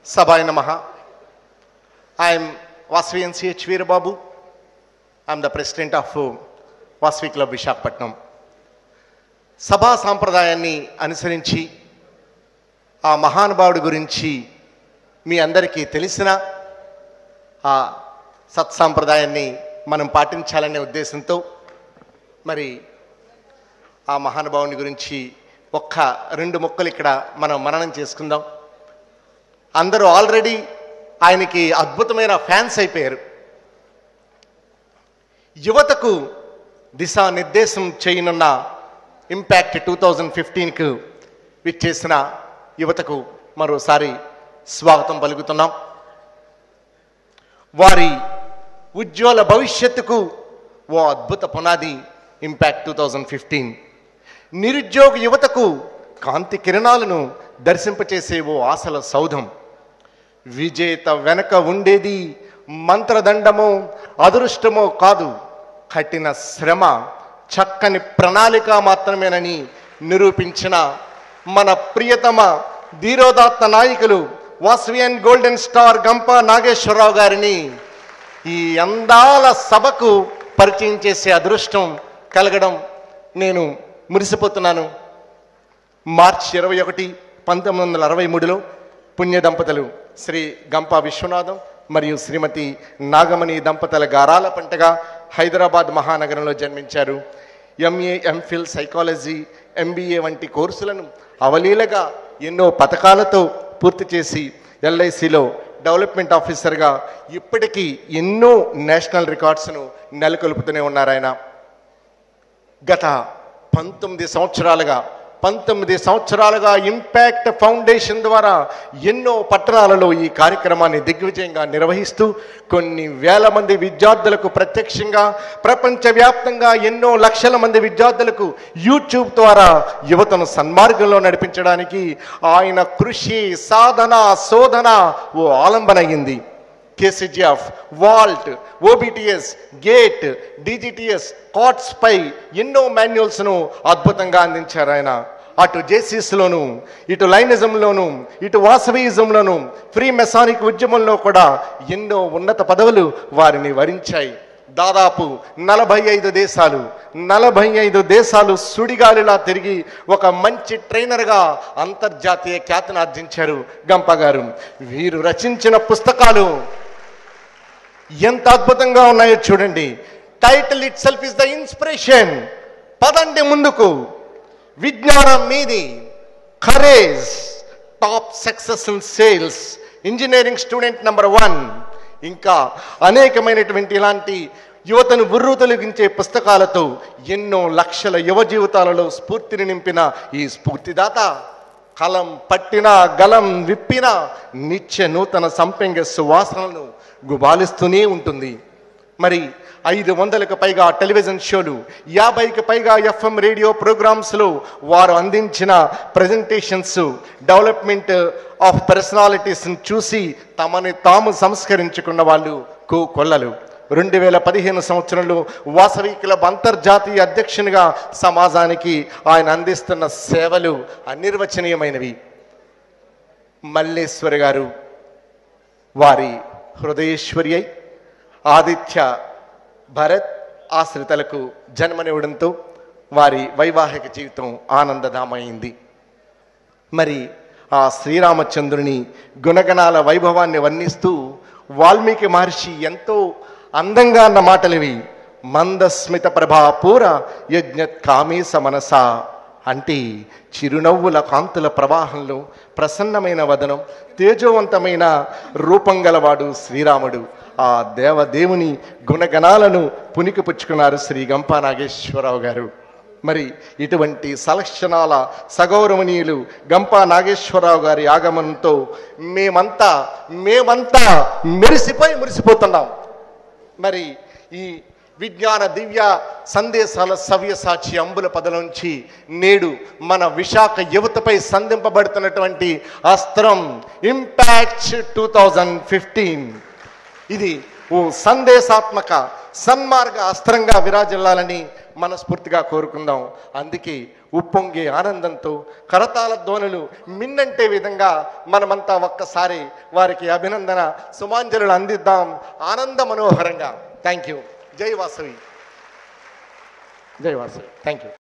Sabhaya Namaha. I am Vasvi NCH Veera Babu. I am the president of Vasvi Club Visakhapatnam. సభా సాంప్రదాయాన్ని అనుసరించి ఆ మహానుభావుడి గురించి మీ అందరికీ తెలిసిన ఆ సత్సాంప్రదాయాన్ని మనం పాటించాలనే ఉద్దేశంతో మరి ఆ మహానుభావుని గురించి ఒక్క రెండు ముక్కలు ఇక్కడ మనం మననం చేసుకుందాం. అందరూ ఆల్రెడీ ఆయనకి అద్భుతమైన ఫ్యాన్స్ అయిపోయారు. యువతకు దిశానిర్దేశం చేయనున్న ఇంపాక్ట్ 2015కు విచ్చేసిన యువతకు మరోసారి స్వాగతం పలుకుతున్నాం. వారి ఉజ్వల భవిష్యత్తుకు ఓ అద్భుత పునాది ఇంపాక్ట్ 2015. నిరుద్యోగ యువతకు కాంతి కిరణాలను దర్శింపచేసే ఓ ఆశల సౌధం. విజేత వెనక ఉండేది మంత్రదండమో అదృష్టమో కాదు, కఠిన శ్రమ, చక్కని ప్రణాళిక మాత్రమేనని నిరూపించిన మన ప్రియతమ ధీరోదాత్త నాయకులు వాస్వియన్ గోల్డెన్ స్టార్ గంప నాగేశ్వరరావు గారిని ఈ అందాల సభకు పరిచయం చేసే అదృష్టం కలగడం నేను మురిసిపోతున్నాను. మార్చి 21, 1963లో పుణ్య దంపతులు శ్రీ గంప విశ్వనాథం మరియు శ్రీమతి నాగమణి దంపతుల గారాల పంటగా హైదరాబాద్ మహానగరంలో జన్మించారు. ఎంఏ, ఎంఫిల్, సైకాలజీ, ఎంబీఏ వంటి కోర్సులను అవలీలగా ఎన్నో పథకాలతో పూర్తి చేసి ఎల్ఐసిలో డెవలప్మెంట్ ఆఫీసర్గా ఇప్పటికీ ఎన్నో నేషనల్ రికార్డ్స్ను నెలకొల్పుతూనే ఉన్నారు ఆయన. గత 19 సంవత్సరాలుగా ఇంపాక్ట్ ఫౌండేషన్ ద్వారా ఎన్నో పట్టణాలలో ఈ కార్యక్రమాన్ని దిగ్విజయంగా నిర్వహిస్తూ కొన్ని వేల మంది విద్యార్థులకు ప్రత్యక్షంగా, ప్రపంచవ్యాప్తంగా ఎన్నో లక్షల మంది విద్యార్థులకు యూట్యూబ్ ద్వారా యువతను సన్మార్గంలో నడిపించడానికి ఆయన కృషి, సాధన, శోధన ఓ ఆలంబన అయింది. KCGF, vault, OBTS, GATE, DGTS, cats పై ఎన్నో మాన్యువల్స్ను అద్భుతంగా అందించారు ఆయన. అటు జేసీస్లోను, ఇటు లైనిజంలోను, ఇటు వాసవియిజంలోను, ఫ్రీ మెసానిక్ ఉద్యమంలో కూడా ఎన్నో ఉన్నత పదవులు వారిని వరించాయి. దాదాపు 45 దేశాలు సుడిగాలిలా తిరిగి ఒక మంచి ట్రైనర్గా అంతర్జాతీయ ఖ్యాతిని ఆర్జించారు గంప గారు. వీరు రచించిన పుస్తకాలు ఎంత అద్భుతంగా ఉన్నాయో చూడండి. Title itself is the inspiration. పదండి ముందుకు, విజ్ఞానం మీది, courage, top success in sales, engineering student number 1, ఇంకా అనేకమైనటువంటి ఇలాంటి యువతను బుర్రు తొలగించే పుస్తకాలతో ఎన్నో లక్షల యువ జీవితాలలో స్ఫూర్తిని నింపిన ఈ స్ఫూర్తిదాత కలం పట్టినా, గలం విప్పినా నిత్య నూతన సంపెంగ సువాసనలను గుబాలిస్తూనే ఉంటుంది. మరి 500కు పైగా టెలివిజన్ షోలు, 50కి పైగా ఎఫ్ఎం రేడియో ప్రోగ్రామ్స్లో వారు అందించిన ప్రజెంటేషన్స్, డెవలప్మెంట్ ఆఫ్ పర్సనాలిటీస్ని చూసి తమని తాము సంస్కరించుకున్న వాళ్ళు కొల్లలు. 2015 సంవత్సరంలో వాసవి క్లబ్ అంతర్జాతీయ అధ్యక్షునిగా సమాజానికి ఆయన అందిస్తున్న సేవలు అనిర్వచనీయమైనవి. మల్లేశ్వరి గారు వారి హృదయేశ్వరి అయి ఆదిత్య భరత్ ఆశ్రితలకు జన్మనివ్వడంతో వారి వైవాహిక జీవితం ఆనందదామైంది. మరి ఆ శ్రీరామచంద్రుని గుణగణాల వైభవాన్ని వర్ణిస్తూ వాల్మీకి మహర్షి ఎంతో అందంగా అన్న మాటలివి. మందస్మిత ప్రభాపూర యజ్ఞత్ కామేశ మనసా అంటే చిరునవ్వుల కాంతుల ప్రవాహంలో ప్రసన్నమైన వదనం, తేజోవంతమైన రూపం గలవాడు శ్రీరాముడు. ఆ దేవదేవుని గుణగణాలను పుణికిపుచ్చుకున్నారు శ్రీ గంప నాగేశ్వరరావు గారు. మరి ఇటువంటి సలక్షణాల సగౌరవనీయులు గంప నాగేశ్వరరావు గారి ఆగమనంతో మేమంతా మురిసిపోతున్నాం. మరి ఈ విజ్ఞాన దివ్య సందేశాల సవ్యసాచి అంబుల పదలోంచి నేడు మన విశాఖ యువతపై సంధింపబడుతున్నటువంటి అస్త్రం ఇంపాక్ట్ 2015. ఇది ఓ సందేశాత్మక సన్మార్గ అస్త్రంగా విరాజిల్లాలని మనస్ఫూర్తిగా కోరుకుందాం. అందుకే ఉప్పొంగే ఆనందంతో కరతాళ ధ్వనులు మిన్నంటే విధంగా మనమంతా ఒక్కసారి వారికి అభినందన సుమాంజలులు అందిద్దాం ఆనంద మనోహరంగా. Thank you. జై వాసవి. జై వాసవి. Thank you.